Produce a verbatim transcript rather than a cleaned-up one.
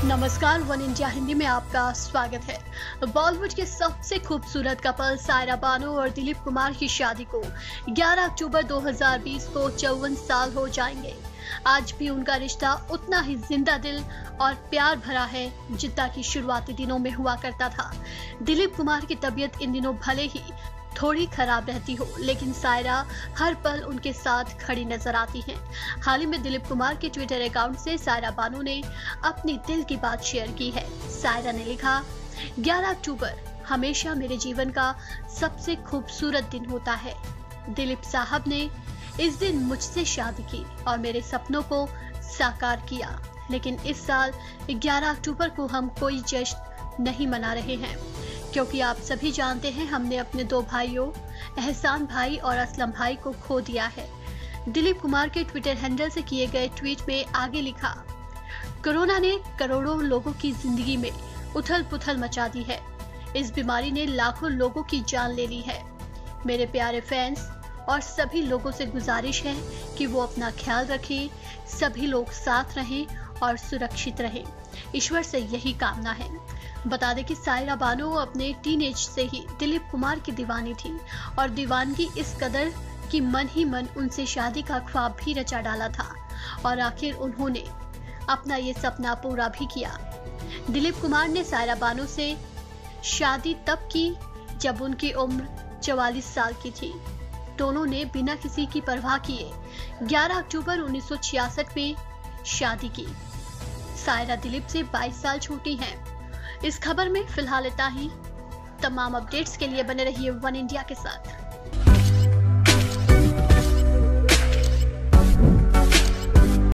नमस्कार, one India Hindi में आपका स्वागत है। बॉलीवुड के सबसे खूबसूरत कपल सायरा बानो और दिलीप कुमार की शादी को ग्यारह अक्टूबर दो हज़ार बीस को चौवन साल हो जाएंगे। आज भी उनका रिश्ता उतना ही जिंदा दिल और प्यार भरा है जितना कि शुरुआती दिनों में हुआ करता था। दिलीप कुमार की तबीयत इन दिनों भले ही थोड़ी खराब रहती हो, लेकिन सायरा हर पल उनके साथ खड़ी नजर आती हैं। हाल ही में दिलीप कुमार के ट्विटर अकाउंट से सायरा बानो ने अपनी दिल की बात शेयर की है। सायरा ने लिखा, ग्यारह अक्टूबर हमेशा मेरे जीवन का सबसे खूबसूरत दिन होता है। दिलीप साहब ने इस दिन मुझसे शादी की और मेरे सपनों को साकार किया, लेकिन इस साल ग्यारह अक्टूबर को हम कोई जश्न नहीं मना रहे हैं, क्योंकि आप सभी जानते हैं हमने अपने दो भाइयों एहसान भाई और असलम भाई को खो दिया है। दिलीप कुमार के ट्विटर हैंडल से किए गए ट्वीट में आगे लिखा, कोरोना ने करोड़ों लोगों की जिंदगी में उथल पुथल मचा दी है। इस बीमारी ने लाखों लोगों की जान ले ली है। मेरे प्यारे फैंस और सभी लोगों से गुजारिश है कि वो अपना ख्याल रखें, सभी लोग साथ रहें और सुरक्षित रहें। ईश्वर से यही कामना है। बता दें कि सायरा बानो अपने टीनेज से ही दिलीप कुमार की दीवानी थी और दीवानगी इस कदर कि मन ही मन उनसे शादी का ख्वाब भी रचा डाला था और आखिर उन्होंने अपना ये सपना पूरा भी किया। दिलीप कुमार ने सायरा बानो से शादी तब की जब उनकी उम्र चवालीस साल की थी। दोनों ने बिना किसी की परवाह किए ग्यारह अक्टूबर उन्नीस सौ छियासठ में शादी की। सायरा दिलीप से बाईस साल छोटी हैं। इस खबर में फिलहाल इतना ही। तमाम अपडेट्स के लिए बने रहिए वन इंडिया के साथ।